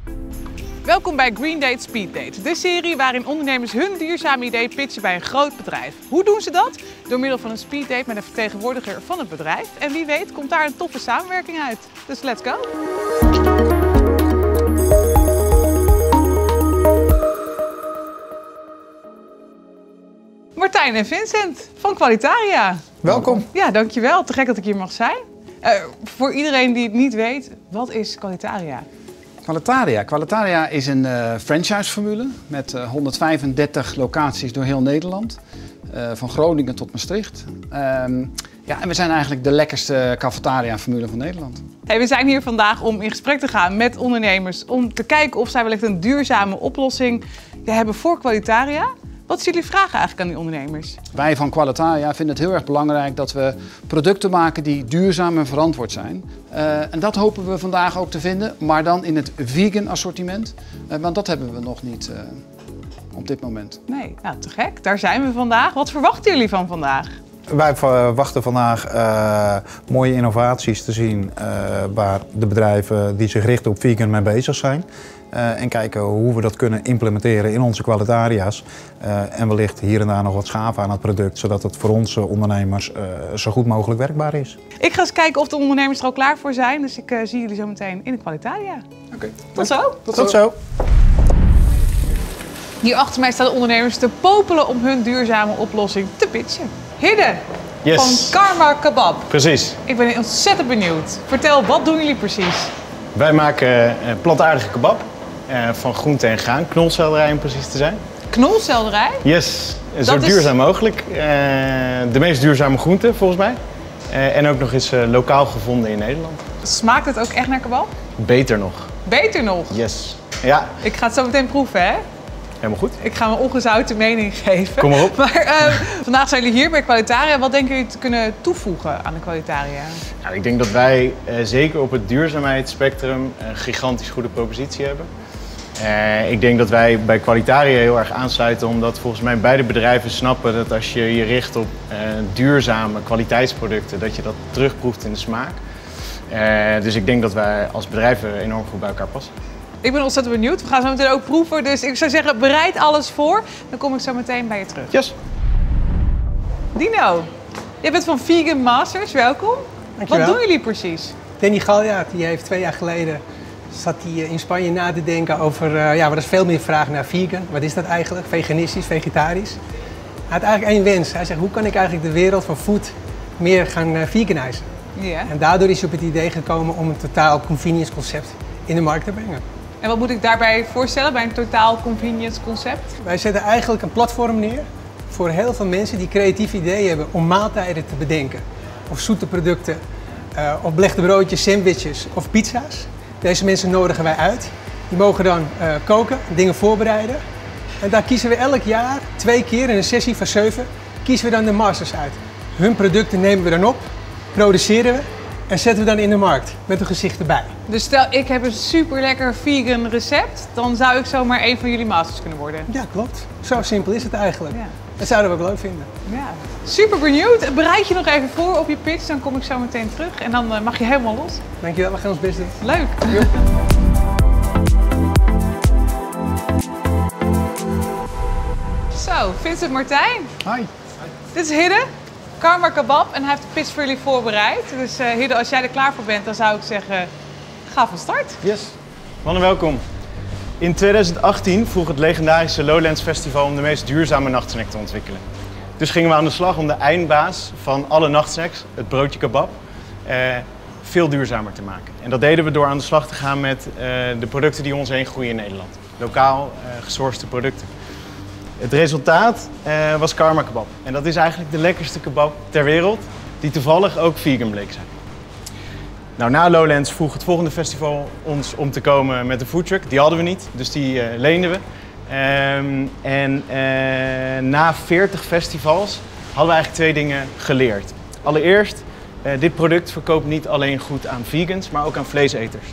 Welkom bij Green Date Speed Date, de serie waarin ondernemers hun duurzame idee pitchen bij een groot bedrijf. Hoe doen ze dat? Door middel van een speed date met een vertegenwoordiger van het bedrijf. En wie weet komt daar een toffe samenwerking uit. Dus let's go! Martijn en Vincent van Qualitaria. Welkom. Ja, dankjewel. Te gek dat ik hier mag zijn. Voor iedereen die het niet weet, wat is Qualitaria? Qualitaria is een franchise-formule met 135 locaties door heel Nederland. Van Groningen tot Maastricht. En we zijn eigenlijk de lekkerste cafetaria-formule van Nederland. Hey, we zijn hier vandaag om in gesprek te gaan met ondernemers. Om te kijken of zij wellicht een duurzame oplossing hebben voor Qualitaria. Wat is jullie vragen eigenlijk aan die ondernemers? Wij van Qualitaria vinden het heel erg belangrijk dat we producten maken die duurzaam en verantwoord zijn. En dat hopen we vandaag ook te vinden, maar dan in het vegan assortiment. Want dat hebben we nog niet op dit moment. Nee, nou te gek. Daar zijn we vandaag. Wat verwachten jullie van vandaag? Wij verwachten vandaag mooie innovaties te zien waar de bedrijven die zich richten op vegan mee bezig zijn. En kijken hoe we dat kunnen implementeren in onze Qualitaria's. En wellicht hier en daar nog wat schaven aan het product, zodat het voor onze ondernemers zo goed mogelijk werkbaar is. Ik ga eens kijken of de ondernemers er al klaar voor zijn. Dus ik zie jullie zo meteen in de Qualitaria. Oké. Tot zo. Tot zo. Hier achter mij staan de ondernemers te popelen om hun duurzame oplossing te pitchen. Hidde van Karma Kebab. Precies. Ik ben ontzettend benieuwd. Vertel, wat doen jullie precies? Wij maken plantaardige kebab van groente en graan, knolselderij om precies te zijn. Knolselderij? Yes, zo duurzaam mogelijk. De meest duurzame groente volgens mij. En ook nog eens lokaal gevonden in Nederland. Smaakt het ook echt naar kebab? Beter nog. Beter nog? Yes. Ja. Ik ga het zo meteen proeven, hè? Helemaal goed. Ik ga mijn ongezouten mening geven. Kom maar op. Maar vandaag zijn jullie hier bij Qualitaria. Wat denken jullie te kunnen toevoegen aan de Qualitaria? Nou, ik denk dat wij zeker op het duurzaamheidsspectrum een gigantisch goede propositie hebben. Ik denk dat wij bij Qualitaria heel erg aansluiten, omdat volgens mij beide bedrijven snappen dat als je je richt op duurzame kwaliteitsproducten, dat je dat terugproeft in de smaak. Dus ik denk dat wij als bedrijven enorm goed bij elkaar passen. Ik ben ontzettend benieuwd. We gaan zo meteen ook proeven. Dus ik zou zeggen, bereid alles voor. Dan kom ik zo meteen bij je terug. Yes. Dino, jij bent van Vegan Masters. Welkom. Dankjewel. Wat doen jullie precies? Danny Galjaard, die heeft 2 jaar geleden zat hij in Spanje na te denken over, er is veel meer vraag naar vegan. Wat is dat eigenlijk? Veganistisch, vegetarisch. Hij had eigenlijk één wens. Hij zegt, hoe kan ik eigenlijk de wereld van food meer gaan veganizen? Ja. En daardoor is hij op het idee gekomen om een totaal convenience concept in de markt te brengen. En wat moet ik daarbij voorstellen bij een totaal convenience concept? Wij zetten eigenlijk een platform neer voor heel veel mensen die creatief ideeën hebben om maaltijden te bedenken. Of zoete producten, of belegde broodjes, sandwiches of pizza's. Deze mensen nodigen wij uit. Die mogen dan koken, dingen voorbereiden. En daar kiezen we elk jaar 2 keer in een sessie van 7 kiezen we dan de masters uit. Hun producten nemen we dan op, produceren we en zetten we dan in de markt met een gezicht erbij. Dus stel ik heb een super lekker vegan recept, dan zou ik zomaar een van jullie masters kunnen worden. Ja, klopt. Zo simpel is het eigenlijk. Ja. Dat zouden we ook leuk vinden. Ja. Super benieuwd. Bereid je nog even voor op je pitch, dan kom ik zo meteen terug en dan mag je helemaal los. Dankjewel, we gaan ons best doen. Leuk. Zo, Vincent, Martijn. Hi. Dit is Hidde, Karma Kebab en hij heeft de pitch voor jullie voorbereid. Dus Hidde, als jij er klaar voor bent, dan zou ik zeggen, ga van start. Yes. Mannen, welkom. In 2018 vroeg het legendarische Lowlands Festival om de meest duurzame nachtsnack te ontwikkelen. Dus gingen we aan de slag om de eindbaas van alle nachtsnacks, het broodje kebab, veel duurzamer te maken. En dat deden we door aan de slag te gaan met de producten die om ons heen groeien in Nederland. Lokaal gesourcede producten. Het resultaat was Karma Kebab. En dat is eigenlijk de lekkerste kebab ter wereld, die toevallig ook vegan bleek zijn. Nou, na Lowlands vroeg het volgende festival ons om te komen met een foodtruck. Die hadden we niet, dus die leenden we. Na 40 festivals hadden we eigenlijk 2 dingen geleerd. Allereerst, dit product verkoopt niet alleen goed aan vegans, maar ook aan vleeseters.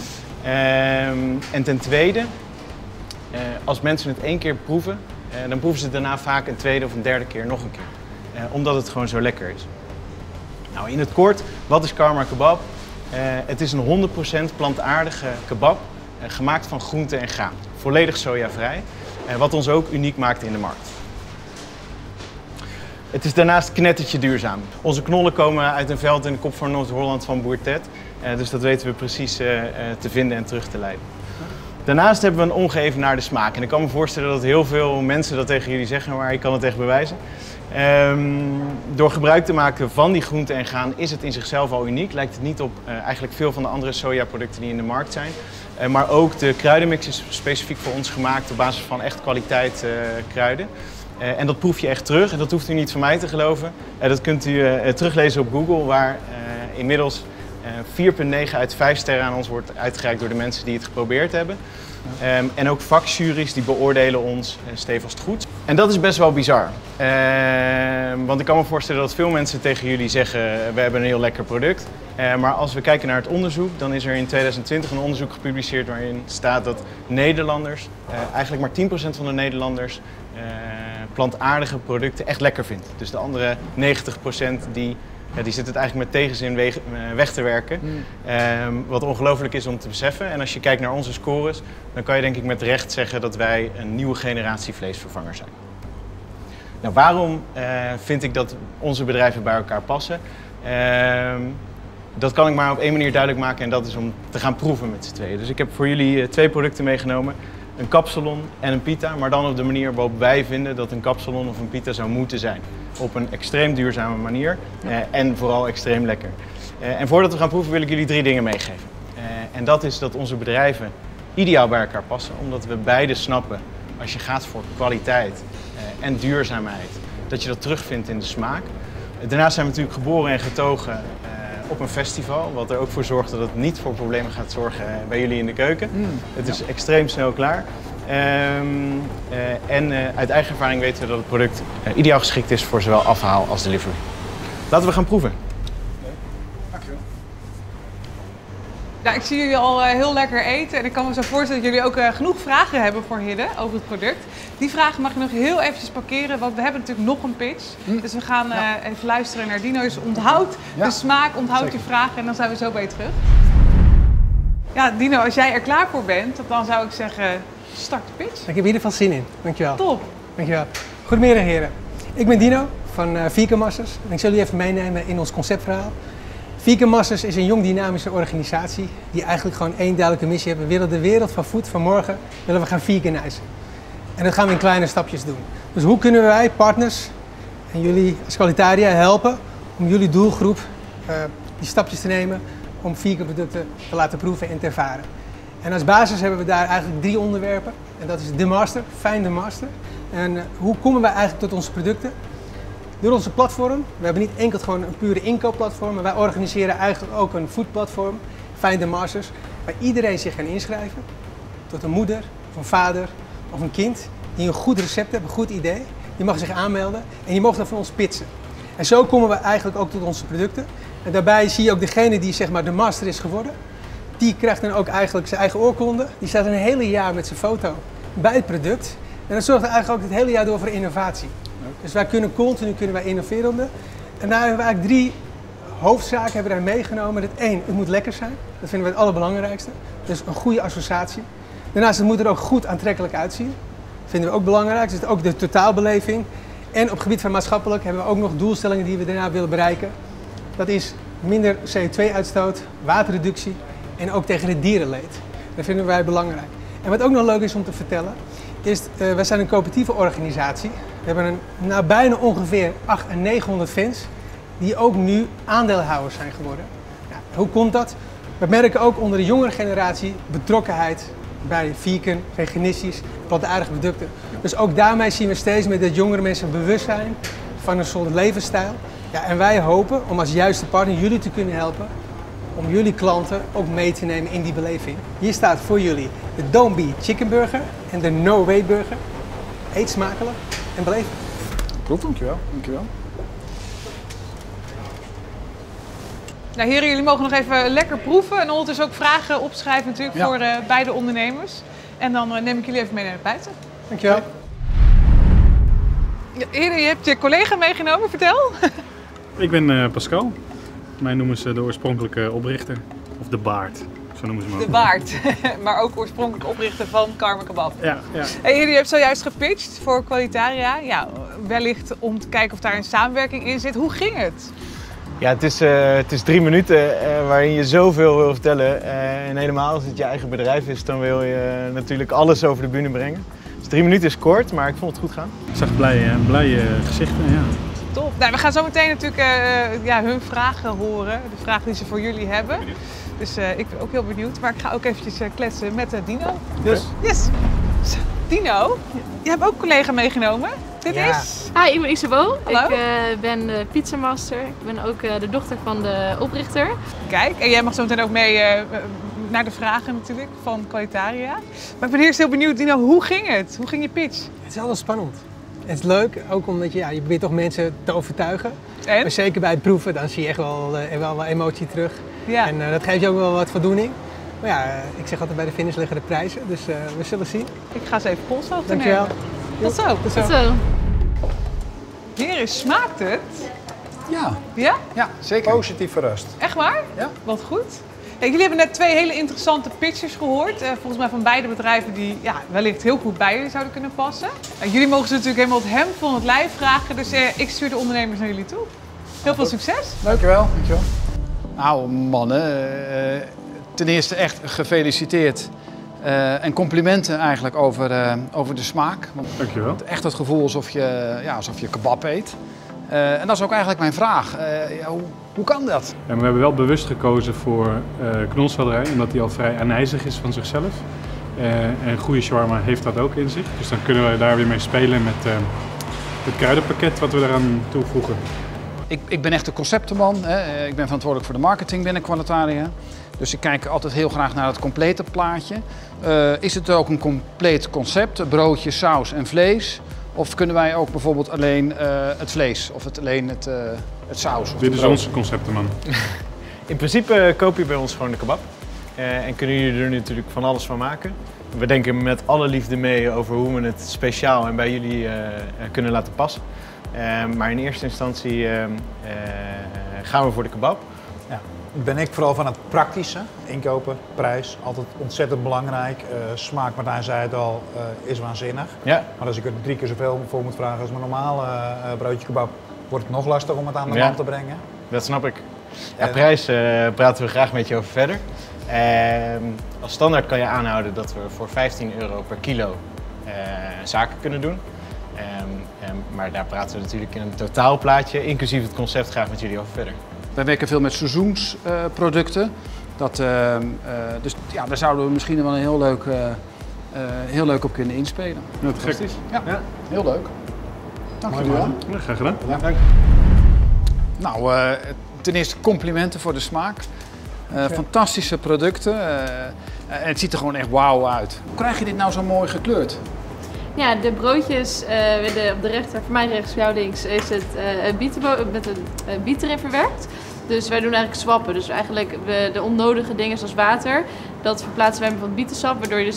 En ten tweede, als mensen het 1 keer proeven, dan proeven ze het daarna vaak een tweede of een derde keer nog een keer. Omdat het gewoon zo lekker is. Nou, in het kort, wat is Karma Kebab? Het is een 100% plantaardige kebab gemaakt van groente en graan. Volledig sojavrij, wat ons ook uniek maakt in de markt. Het is daarnaast knettertje duurzaam. Onze knollen komen uit een veld in de kop van Noord-Holland van boer Ted. Dus dat weten we precies te vinden en terug te leiden. Daarnaast hebben we een ongeëvenaarde smaak. En ik kan me voorstellen dat heel veel mensen dat tegen jullie zeggen, maar ik kan het echt bewijzen. Door gebruik te maken van die groenten en graan is het in zichzelf al uniek. Lijkt het niet op eigenlijk veel van de andere sojaproducten die in de markt zijn. Maar ook de kruidenmix is specifiek voor ons gemaakt op basis van echt kwaliteit kruiden. En dat proef je echt terug en dat hoeft u niet van mij te geloven. Dat kunt u teruglezen op Google, waar inmiddels 4,9 uit 5 sterren aan ons wordt uitgereikt door de mensen die het geprobeerd hebben. En ook vakjuries die beoordelen ons stevast goed. En dat is best wel bizar. Want ik kan me voorstellen dat veel mensen tegen jullie zeggen, we hebben een heel lekker product. Maar als we kijken naar het onderzoek, dan is er in 2020 een onderzoek gepubliceerd waarin staat dat Nederlanders, eigenlijk maar 10% van de Nederlanders, plantaardige producten echt lekker vindt. Dus de andere 90% die zit het eigenlijk met tegenzin weg te werken. Wat ongelooflijk is om te beseffen. En als je kijkt naar onze scores, dan kan je denk ik met recht zeggen dat wij een nieuwe generatie vleesvervanger zijn. Nou, waarom vind ik dat onze bedrijven bij elkaar passen? Dat kan ik maar op één manier duidelijk maken en dat is om te gaan proeven met z'n tweeën. Dus ik heb voor jullie 2 producten meegenomen. Een kapsalon en een pita, maar dan op de manier waarop wij vinden dat een kapsalon of een pita zou moeten zijn. Op een extreem duurzame manier en vooral extreem lekker. En voordat we gaan proeven wil ik jullie 3 dingen meegeven. En dat is dat onze bedrijven ideaal bij elkaar passen, omdat we beide snappen, als je gaat voor kwaliteit en duurzaamheid, dat je dat terugvindt in de smaak. Daarnaast zijn we natuurlijk geboren en getogen op een festival, wat er ook voor zorgt dat het niet voor problemen gaat zorgen bij jullie in de keuken. Het is extreem snel klaar. Uit eigen ervaring weten we dat het product ideaal geschikt is voor zowel afhaal als delivery. Laten we gaan proeven. Dankjewel. Ja, ik zie jullie al heel lekker eten en ik kan me zo voorstellen dat jullie ook genoeg vragen hebben voor Hidde over het product. Die vragen mag ik nog heel eventjes parkeren, want we hebben natuurlijk nog een pitch. Dus we gaan even luisteren naar Dino. Dus onthoud de smaak, onthoud je vragen en dan zijn we zo bij je terug. Ja, Dino, als jij er klaar voor bent, dan zou ik zeggen, start de pitch. Ik heb in ieder geval zin in. Dankjewel. Top. Dankjewel. Goedemiddag heren. Ik ben Dino van Vegan Masters en ik zal jullie even meenemen in ons conceptverhaal. Vegan Masters is een jong dynamische organisatie die eigenlijk gewoon één duidelijke missie hebben. We willen de wereld van food van morgen willen we gaan veganizen. En dat gaan we in kleine stapjes doen. Dus hoe kunnen wij partners en jullie als Qualitaria helpen om jullie doelgroep die stapjes te nemen om vegan producten te laten proeven en te ervaren. En als basis hebben we daar eigenlijk 3 onderwerpen. En dat is de master, find the master. En hoe komen wij eigenlijk tot onze producten? Door onze platform. We hebben niet enkel gewoon een pure inkoopplatform, maar wij organiseren eigenlijk ook een foodplatform, Find the Masters, waar iedereen zich kan inschrijven. Tot een moeder, of een vader, of een kind die een goed recept heeft, een goed idee. Die mag zich aanmelden en die mag dan van ons pitchen. En zo komen we eigenlijk ook tot onze producten. En daarbij zie je ook degene die zeg maar de master is geworden, die krijgt dan ook eigenlijk zijn eigen oorkonde. Die staat een hele jaar met zijn foto bij het product. En dat zorgt eigenlijk ook het hele jaar door voor innovatie. Dus wij kunnen continu innoveren. En daar hebben we eigenlijk 3 hoofdzaken hebben we daar meegenomen. Het 1, het moet lekker zijn. Dat vinden we het allerbelangrijkste. Dus een goede associatie. Daarnaast het moet er ook goed aantrekkelijk uitzien. Dat vinden we ook belangrijk. Dus ook de totaalbeleving. En op het gebied van maatschappelijk hebben we ook nog doelstellingen die we daarna willen bereiken. Dat is minder CO2-uitstoot, waterreductie en ook tegen het dierenleed. Dat vinden wij belangrijk. En wat ook nog leuk is om te vertellen, is wij zijn een coöperatieve organisatie. We hebben bijna ongeveer 800 en 900 fans die ook nu aandeelhouders zijn geworden. Ja, hoe komt dat? We merken ook onder de jongere generatie betrokkenheid bij vegan, veganistisch, plantaardige producten. Dus ook daarmee zien we steeds meer dat jongere mensen bewust zijn van een soort levensstijl. Ja, en wij hopen om als juiste partner jullie te kunnen helpen om jullie klanten ook mee te nemen in die beleving. Hier staat voor jullie de Don't Be Chicken Burger en de No Way Burger. Eet smakelijk en beleef. Proef, dankjewel. Dankjewel. Nou, heren, jullie mogen nog even lekker proeven en ondertussen ook vragen opschrijven natuurlijk voor beide ondernemers. En dan neem ik jullie even mee naar buiten. Dankjewel. Ja, heren, je hebt je collega meegenomen, vertel. Ik ben Pascal. Mij noemen ze de oorspronkelijke oprichter, of de baard, zo noemen ze hem De ook. Waard, maar ook oorspronkelijk oprichter van Karma Kebab. Ja. Hey, jullie hebben zojuist gepitcht voor Qualitaria. Ja, wellicht om te kijken of daar een samenwerking in zit. Hoe ging het? Ja, het is 3 minuten waarin je zoveel wil vertellen. En helemaal als het je eigen bedrijf is, dan wil je natuurlijk alles over de bühne brengen. Dus 3 minuten is kort, maar ik vond het goed gaan. Ik zag blije gezichten, ja. Top. Nou, we gaan zo meteen natuurlijk hun vragen horen. De vragen die ze voor jullie hebben. Dus ik ben ook heel benieuwd. Maar ik ga ook eventjes kletsen met Dino. Dus, yes. Zo, Dino, je hebt ook een collega meegenomen. Dit is... Hi, ik ben Isabel. Hallo. Ik ben de pizzamaster. Ik ben ook de dochter van de oprichter. Kijk, en jij mag zo meteen ook mee naar de vragen natuurlijk van Qualitaria. Maar ik ben eerst heel benieuwd, Dino, hoe ging het? Hoe ging je pitch? Het is altijd spannend. Het is leuk, ook omdat je probeert toch mensen te overtuigen. En? Maar zeker bij het proeven, dan zie je echt wel emotie terug. Ja. En dat geeft je ook wel wat voldoening. Maar ja, ik zeg altijd bij de finish liggen de prijzen, dus we zullen zien. Ik ga eens even polshoogte Dankjewel. nemen. Tot zo. Tot zo. Tot zo. Heren, smaakt het? Ja, Ja? ja zeker. Positief verrast. Echt waar? Ja. Wat goed. Ja, jullie hebben net 2 hele interessante pitches gehoord. Volgens mij van beide bedrijven die wellicht heel goed bij jullie zouden kunnen passen. Jullie mogen ze natuurlijk helemaal het hemd van het lijf vragen. Dus ik stuur de ondernemers naar jullie toe. Heel veel succes. Dankjewel. Nou mannen, ten eerste echt gefeliciteerd. En complimenten eigenlijk over de smaak. Want Dankjewel. echt het gevoel alsof je kebab eet. En dat is ook eigenlijk mijn vraag. Hoe kan dat? Ja, maar we hebben wel bewust gekozen voor knolselderij, omdat die al vrij aanijzig is van zichzelf. En goede shawarma heeft dat ook in zich. Dus dan kunnen we daar weer mee spelen met het kruidenpakket wat we eraan toevoegen. Ik ben echt een conceptenman. Hè. Ik ben verantwoordelijk voor de marketing binnen Qualitaria. Dus ik kijk altijd heel graag naar het complete plaatje. Is het ook een compleet concept? Broodje, saus en vlees? Of kunnen wij ook bijvoorbeeld alleen het vlees of alleen het saus? Of Dit de is brood? onze conceptenman. In principe koop je bij ons gewoon de kebab. En kunnen jullie er natuurlijk van alles van maken. We denken met alle liefde mee over hoe we het speciaal en bij jullie kunnen laten passen. Maar in eerste instantie gaan we voor de kebab. Ja. Ben ik vooral van het praktische, inkopen, prijs, altijd ontzettend belangrijk. Smaak, Martijn zei het al, is waanzinnig. Ja. Maar als ik er 3 keer zoveel voor moet vragen als mijn normale broodje kebab, wordt het nog lastiger om het aan de man te brengen. Dat snap ik. Ja, prijs praten we graag met je over verder. Als standaard kan je aanhouden dat we voor €15 per kilo zaken kunnen doen. Maar daar praten we natuurlijk in een totaalplaatje, inclusief het concept, graag met jullie over verder. Wij werken veel met seizoensproducten. Dus ja, daar zouden we misschien wel een heel leuk op kunnen inspelen. Ja, te gek. Ja, heel leuk. Dank jullie wel. Ja, graag gedaan. Dank. Nou, ten eerste complimenten voor de smaak. Fantastische producten. En het ziet er gewoon echt wauw uit. Hoe krijg je dit nou zo mooi gekleurd? Ja, de broodjes op de rechter, voor mij rechts, voor jou links, is het met een biet erin verwerkt. Dus wij doen eigenlijk swappen. Dus eigenlijk de onnodige dingen zoals water, dat verplaatsen wij van bietensap, waardoor je dus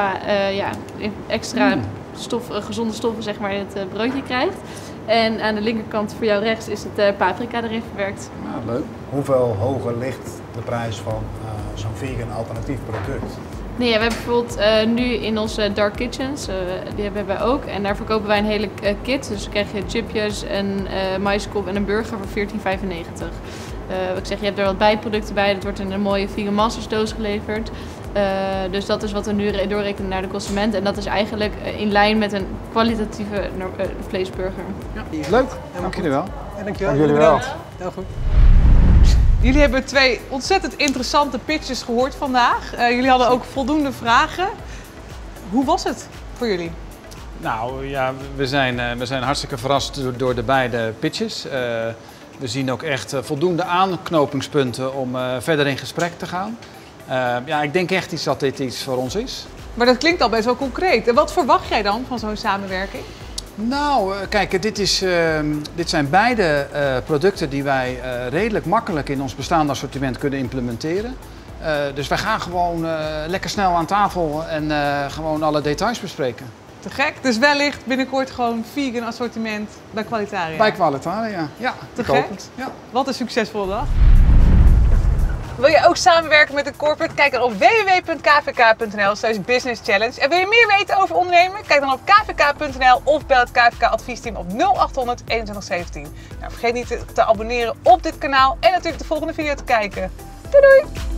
extra gezonde stoffen zeg maar, in het broodje krijgt. En aan de linkerkant voor jou rechts is het paprika erin verwerkt. Nou, leuk. Hoeveel hoger ligt de prijs van zo'n vegan alternatief product? Nee, we hebben bijvoorbeeld nu in onze dark kitchens, die hebben wij ook. En daar verkopen wij een hele kit. Dus dan krijg je chipjes, een maiskop en een burger voor €14,95. Ik zeg, je hebt er wat bijproducten bij. Dat wordt in een mooie vegan masters doos geleverd. Dus dat is wat we nu doorrekenen naar de consument. En dat is eigenlijk in lijn met een kwalitatieve vleesburger. Ja, leuk. Dank jullie wel. Ja, dankjewel. Dank jullie wel. Bedankt. Heel goed. Jullie hebben 2 ontzettend interessante pitches gehoord vandaag. Jullie hadden ook voldoende vragen. Hoe was het voor jullie? Nou ja, we zijn hartstikke verrast door de beide pitches. We zien ook echt voldoende aanknopingspunten om verder in gesprek te gaan. Ja, ik denk echt dat dit iets voor ons is. Maar dat klinkt al best wel concreet. En wat verwacht jij dan van zo'n samenwerking? Nou, kijk, dit zijn beide producten die wij redelijk makkelijk in ons bestaande assortiment kunnen implementeren. Dus wij gaan gewoon lekker snel aan tafel en gewoon alle details bespreken. Te gek. Dus wellicht binnenkort gewoon vegan assortiment bij Qualitaria. Bij Qualitaria, ja. Te ik hoop gek. het. Ja. Wat een succesvolle dag. Wil je ook samenwerken met een corporate? Kijk dan op www.kvk.nl/businesschallenge. En wil je meer weten over ondernemen? Kijk dan op kvk.nl of bel het KVK adviesteam op 0800 2117. Nou, vergeet niet te abonneren op dit kanaal en natuurlijk de volgende video te kijken. Doei doei!